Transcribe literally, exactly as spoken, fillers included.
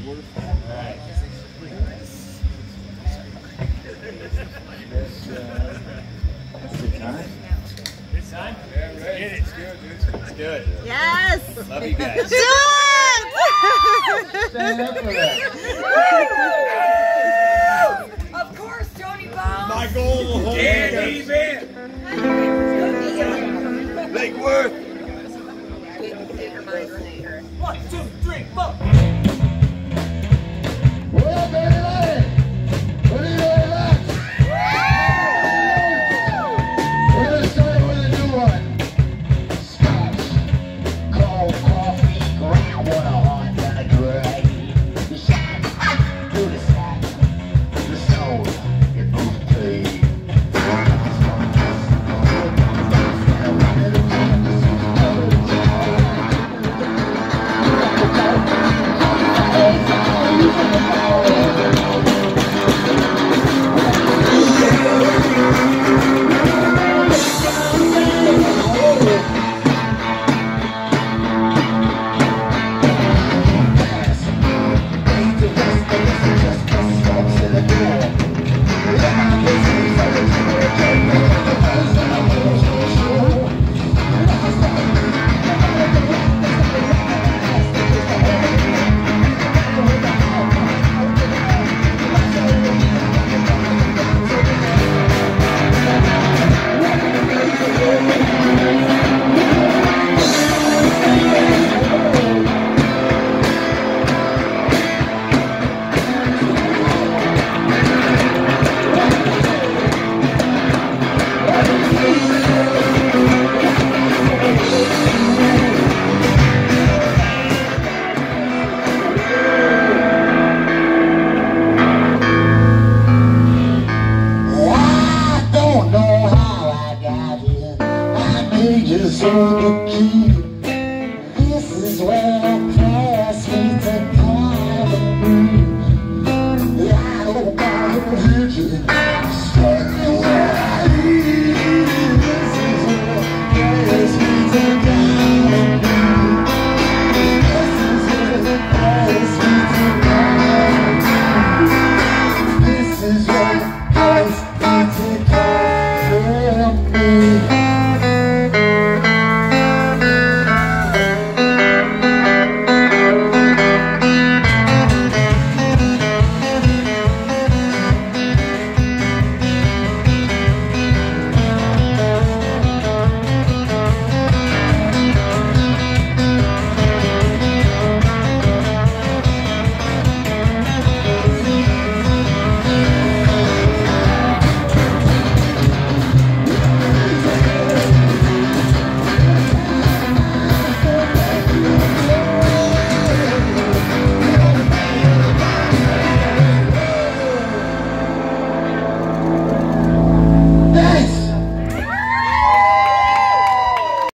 right. That's good time. Good time? Yeah, right. It's good, dude. It's good. Yes! Love you guys. Do it! Stand up for that. Of course, Tony Bones. My goal will hold. Yeah, he's in. Lake Worth. One, two, three, four.